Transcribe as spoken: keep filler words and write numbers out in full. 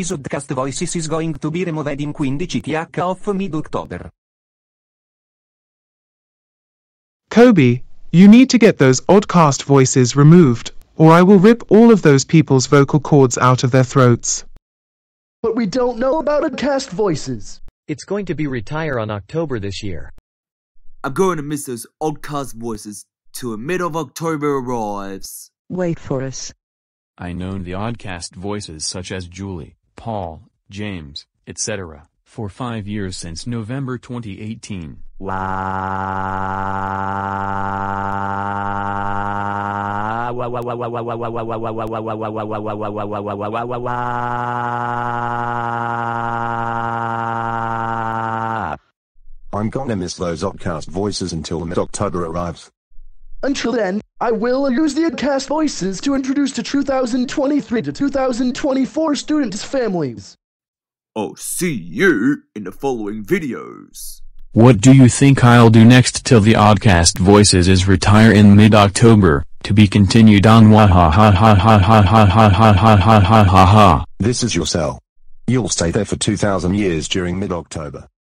this Oddcast Voices is going to be removed in twentieth of mid-October. Kobe, you need to get those Oddcast voices removed, or I will rip all of those people's vocal cords out of their throats. But we don't know about Oddcast voices. It's going to be retire on October this year. I'm going to miss those Oddcast voices till mid of October arrives. Wait for us. I know the Oddcast voices such as Julie, Paul, James, et cetera, for five years since November twenty eighteen. I'm gonna miss those Oddcast voices until mid-October arrives. Until then, I will use the Oddcast voices to introduce to two thousand twenty-three to two thousand twenty-four students' families. I'll see you in the following videos. What do you think I'll do next till the Oddcast voices is retire in mid-October, to be continued on Wahahahahahahahahahahahaha. This is your cell. You'll stay there for two thousand years during mid-October.